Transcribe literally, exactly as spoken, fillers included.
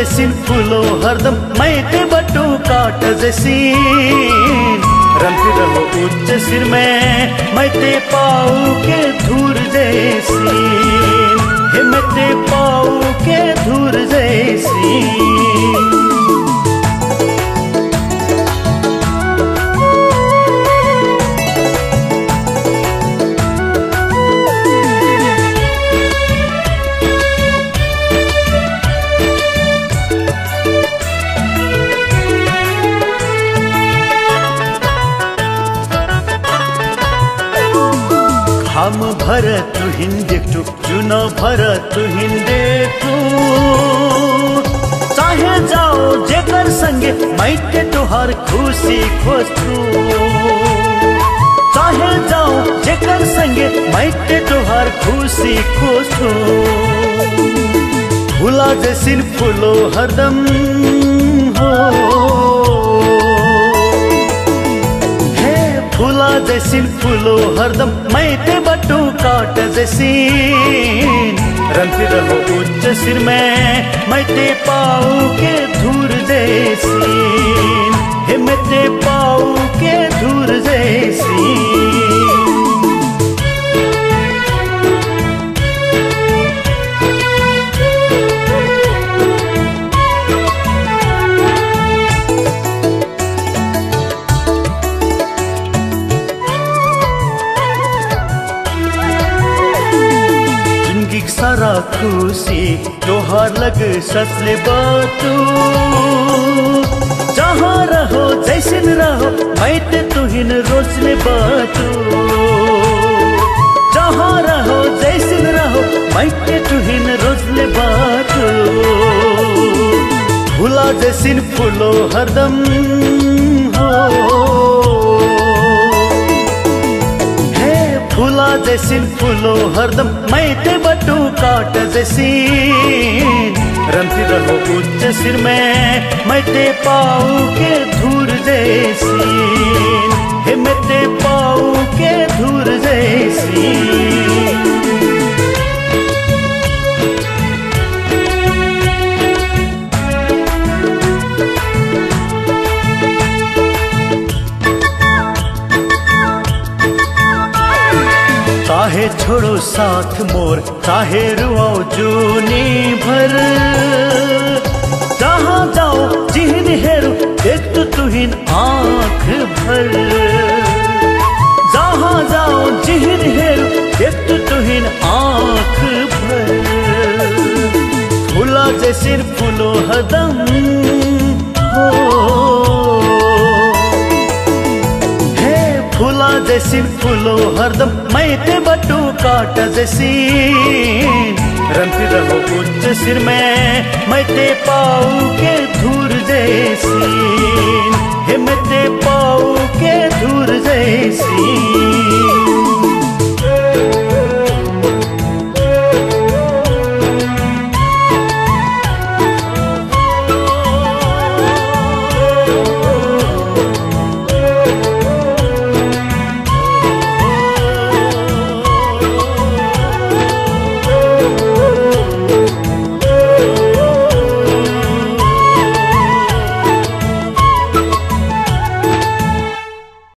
जैसिन फूलो हरदम मैते बटू काट जैसीन रंगती रहो उच्च सिर में मैते पाऊ के धूर जैसी हे मैते पाऊ के धूर जैसी हम भर तु हिंदे टू चुनो भर तु हिंदे टू चाहे जाओ जेकर संगे मैते तुहार खुशी खोजू चाहे जाओ जेकर संगे मैते तुहार खुशी खोजू फूला जैसिन फूलो हरदम हो फूला जैसिन फूलो हरदम मैते बटू काट जैसीन रंगती रहो उच्च सिर में मैते पाऊ के धूर जैसीन हे मैते पाऊ के धूर जैसी सारा खुशी तोहार लग ससले बातू जहाँ रहो जैसिन रहो मैते तुहिन रोजले बातू जहाँ रहो जैसिन रहो मैते तुहिन रोजले बातू फूला जैसिन फूलो हरदम हो फूला जैसिन फूलो हरदम मैते बटू काट जैसीन रंगती रहो उच्च सिर में मैते पाऊ के धूर जैसीन हे मैते पाऊ के धूर जैसी चाहे छोड़ो साथ मोर चाहे रुआओ जूनी भर जहाँ जाओ जिहन हेरू देख तो तुहिन आँख भर जहाँ जाओ जिहन हेरू देख तो तुहिन आँख भर फूला जैसिन फूलो हरदम हो फूला जैसिन फूलो हरदम मैते बटू काट जैसीन रंगती रहो उच्च सिर में मैते पाऊ के धूर जैसीन हे मैते पाऊ के धूर जैसी